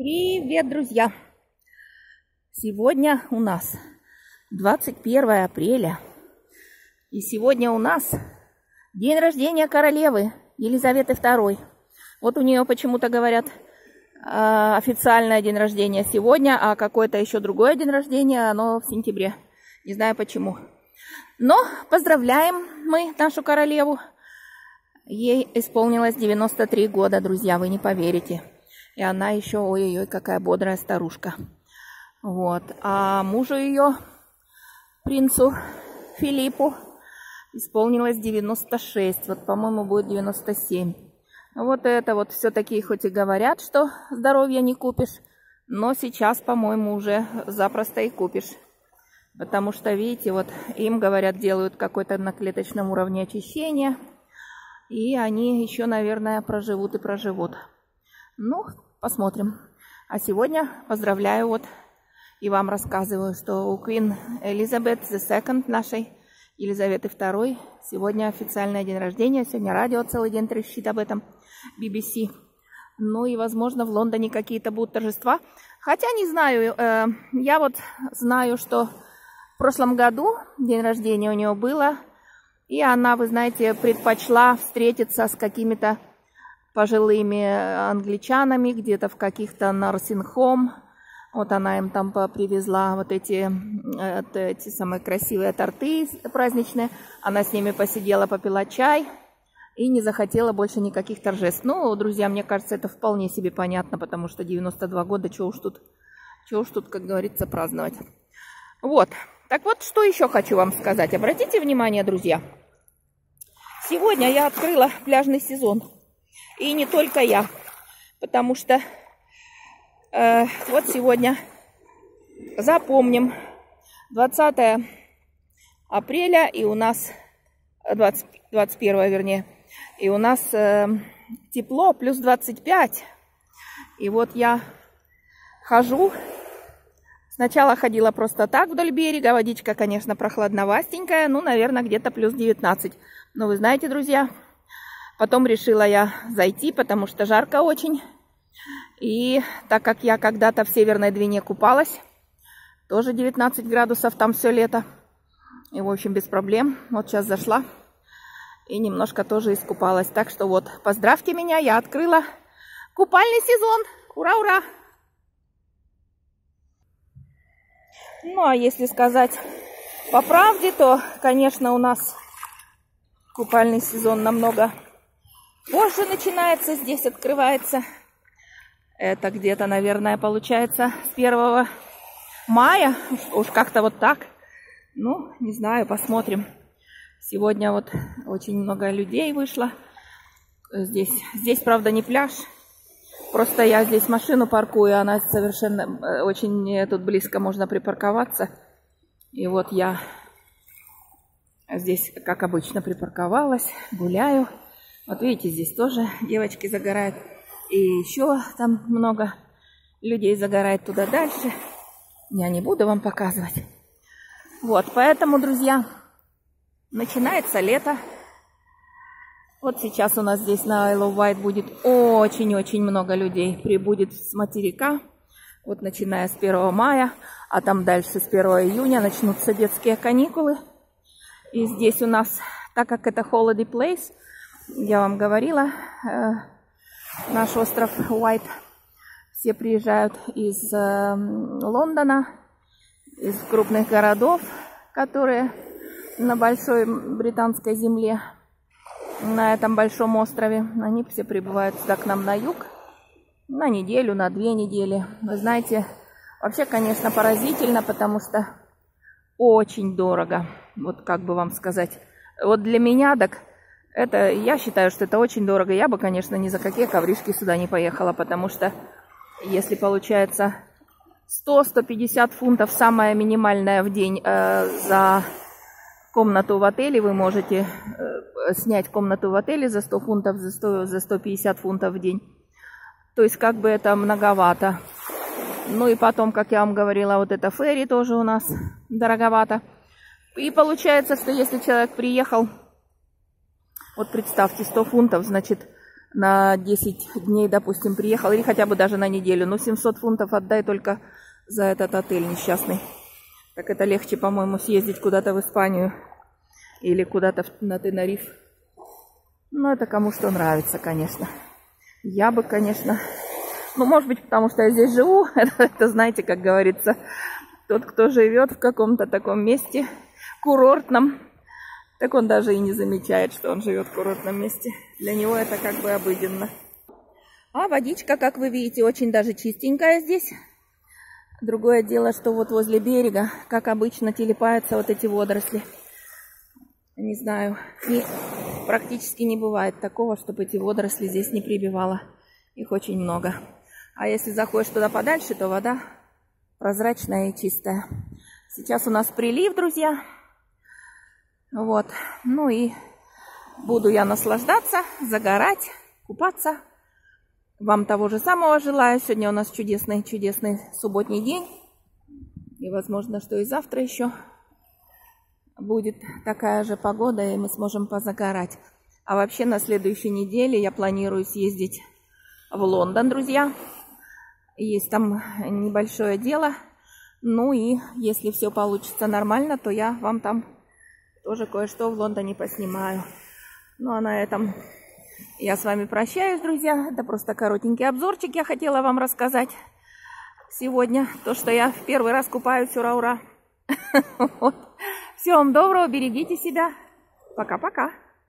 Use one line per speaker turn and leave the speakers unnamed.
Привет, друзья! Сегодня у нас 21 апреля. И сегодня у нас день рождения королевы Елизаветы II. Вот у нее почему-то говорят официальное день рождения сегодня, а какое-то еще другое день рождения, оно в сентябре. Не знаю почему. Но поздравляем мы нашу королеву. Ей исполнилось 93 года, друзья, вы не поверите. И она еще, ой-ой-ой, какая бодрая старушка. Вот. А мужу ее, принцу Филиппу, исполнилось 96. Вот, по-моему, будет 97. Вот это вот все-таки, хоть и говорят, что здоровья не купишь, но сейчас, по-моему, уже запросто и купишь. Потому что, видите, вот им, говорят, делают какой-то на клеточном уровне очищение. И они еще, наверное, проживут и проживут. Ну, посмотрим. А сегодня поздравляю вот и вам рассказываю, что у Queen Elizabeth II, нашей Елизаветы II, сегодня официальный день рождения. Сегодня радио целый день трещит об этом, BBC. Ну и, возможно, в Лондоне какие-то будут торжества. Хотя не знаю, я вот знаю, что в прошлом году день рождения у нее было. И она, вы знаете, предпочла встретиться с какими-то пожилыми англичанами, где-то в каких-то нарсинг-хом. Вот она им там привезла вот эти самые красивые торты праздничные. Она с ними посидела, попила чай и не захотела больше никаких торжеств. Ну, друзья, мне кажется, это вполне себе понятно, потому что 92 года, чего уж тут, как говорится, праздновать. Вот. Так вот, что еще хочу вам сказать. Обратите внимание, друзья. Сегодня я открыла пляжный сезон. И не только я, потому что вот сегодня, запомним, 20 апреля, и у нас, 21 вернее, и у нас тепло, плюс 25. И вот я хожу, сначала ходила просто так вдоль берега, водичка, конечно, прохладновастенькая, ну, наверное, где-то плюс 19. Но вы знаете, друзья... Потом решила я зайти, потому что жарко очень. И так как я когда-то в Северной Двине купалась, тоже 19 градусов там все лето. И, в общем, без проблем. Вот сейчас зашла и немножко тоже искупалась. Так что вот, поздравьте меня, я открыла купальный сезон. Ура, ура! Ну, а если сказать по правде, то, конечно, у нас купальный сезон намного позже начинается, здесь открывается. Это где-то, наверное, получается с 1 мая. Уж как-то вот так. Ну, не знаю, посмотрим. Сегодня вот очень много людей вышло. Здесь, правда, не пляж. Просто я здесь машину паркую, она совершенно очень тут близко можно припарковаться. И вот я здесь, как обычно, припарковалась, гуляю. Вот видите, здесь тоже девочки загорают. И еще там много людей загорает туда дальше. Я не буду вам показывать. Вот, поэтому, друзья, начинается лето. Вот сейчас у нас здесь на Isle of Wight будет очень-очень много людей. Прибудет с материка. Вот начиная с 1 мая, а там дальше с 1 июня начнутся детские каникулы. И здесь у нас, так как это holiday place, я вам говорила, наш остров Уайт, все приезжают из Лондона, из крупных городов, которые на большой британской земле, на этом большом острове. Они все прибывают сюда к нам на юг на неделю, на 2 недели. Вы знаете, вообще, конечно, поразительно, потому что очень дорого. Вот как бы вам сказать. Вот для меня, так... Это, я считаю, что это очень дорого. Я бы, конечно, ни за какие ковришки сюда не поехала, потому что если получается 100-150 фунтов, самое минимальное в день за комнату в отеле, вы можете снять комнату в отеле за 100 фунтов, за 150 фунтов в день. То есть как бы это многовато. Ну и потом, как я вам говорила, вот это ферри тоже у нас дороговато. И получается, что если человек приехал... Вот представьте, 100 фунтов, значит, на 10 дней, допустим, приехал, или хотя бы даже на неделю, ну 700 фунтов отдай только за этот отель несчастный. Так это легче, по-моему, съездить куда-то в Испанию или куда-то на Тенериф. Ну, это кому что нравится, конечно. Я бы, конечно... Ну, может быть, потому что я здесь живу. Это, знаете, как говорится, тот, кто живет в каком-то таком месте курортном, так он даже и не замечает, что он живет в курортном месте. Для него это как бы обыденно. А водичка, как вы видите, очень даже чистенькая здесь. Другое дело, что вот возле берега, как обычно, телепаются вот эти водоросли. Не знаю, практически не бывает такого, чтобы эти водоросли здесь не прибивало. Их очень много. А если заходишь туда подальше, то вода прозрачная и чистая. Сейчас у нас прилив, друзья. Вот. Ну и буду я наслаждаться, загорать, купаться. Вам того же самого желаю. Сегодня у нас чудесный субботний день. И возможно, что и завтра еще будет такая же погода, и мы сможем позагорать. А вообще на следующей неделе я планирую съездить в Лондон, друзья. Есть там небольшое дело. Ну и если все получится нормально, то я вам там тоже кое-что в Лондоне поснимаю. Ну а на этом я с вами прощаюсь, друзья. Это просто коротенький обзорчик я хотела вам рассказать сегодня. То, что я в первый раз купаюсь, ура-ура. Всего вам доброго, берегите себя. Пока-пока.